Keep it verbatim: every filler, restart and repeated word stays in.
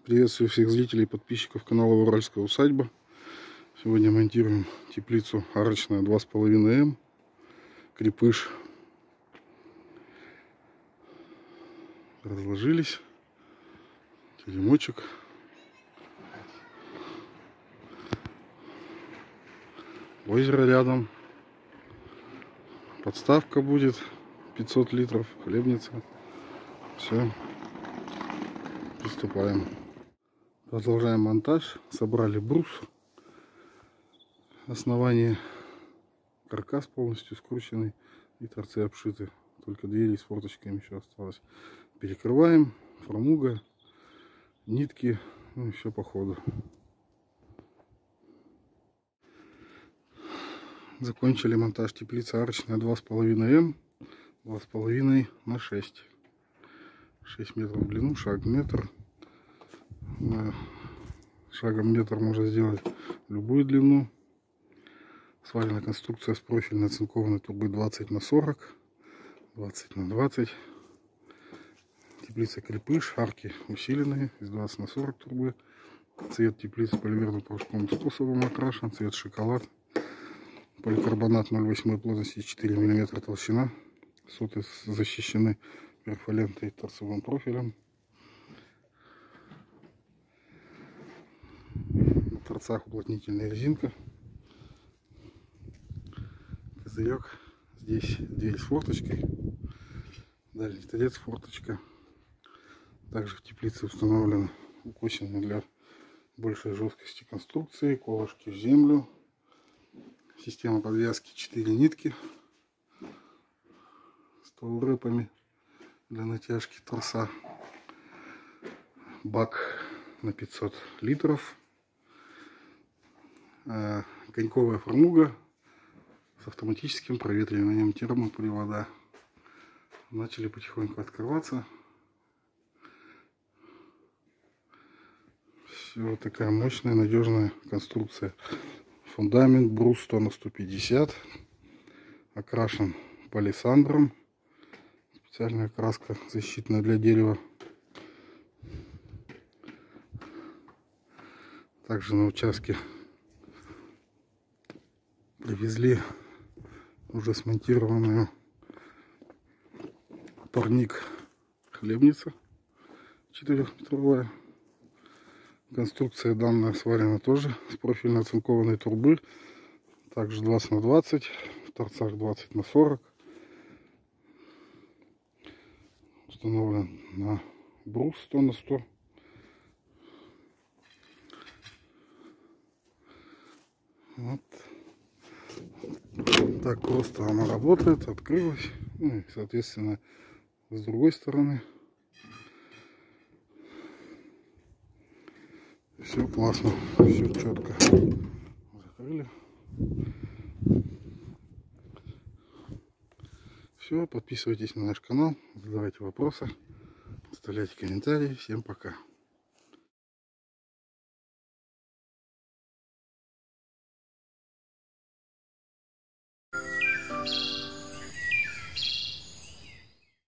Приветствую всех зрителей и подписчиков канала Уральская усадьба. Сегодня монтируем теплицу арочная два с половиной эм, крепыш. Разложились, теремочек. Озеро рядом, подставка будет пятьсот литров, хлебница. Все, приступаем. Продолжаем монтаж. Собрали брус, основание, каркас полностью скрученный и торцы обшиты. Только двери с форточками еще осталось. Перекрываем, фрамуга, нитки, ну и все по ходу. Закончили монтаж теплицы арочная два с половиной эм, два с половиной на шесть. шесть метров в длину, шаг метр. Шагом метр можно сделать любую длину. Сварена конструкция с профильной оцинкованной трубы двадцать на сорок, двадцать на двадцать. Теплица крепыш, арки усиленные из двадцать на сорок трубы. Цвет теплицы поливерным порошковым способом окрашен, цвет шоколад. Поликарбонат ноль восемь плотности, четыре миллиметра толщина. Соты защищены перфолентой торцевым профилем. На торцах уплотнительная резинка. Козырек. Здесь дверь с форточкой. Дальний торец, форточка. Также в теплице установлены укосины для большей жесткости конструкции, колышки в землю. Система подвязки четыре нитки с таулрепами для натяжки торца. Бак на пятьсот литров. Коньковая фрамуга с автоматическим проветриванием термопривода. Начали потихоньку открываться. Все, такая мощная, надежная конструкция. Фундамент брус сто на сто пятьдесят. Окрашен палисандром. Специальная краска защитная для дерева. Также на участке привезли уже смонтированную парник хлебница четырехметровая. Конструкция данная сварена тоже с профильно оцинкованной трубы. Также двадцать на двадцать, в торцах двадцать на сорок. Установлен на брус сто на сто. Вот так просто она работает, открылась. Ну и соответственно с другой стороны. Все классно, все четко. Закрыли. Все, подписывайтесь на наш канал, задавайте вопросы, оставляйте комментарии. Всем пока.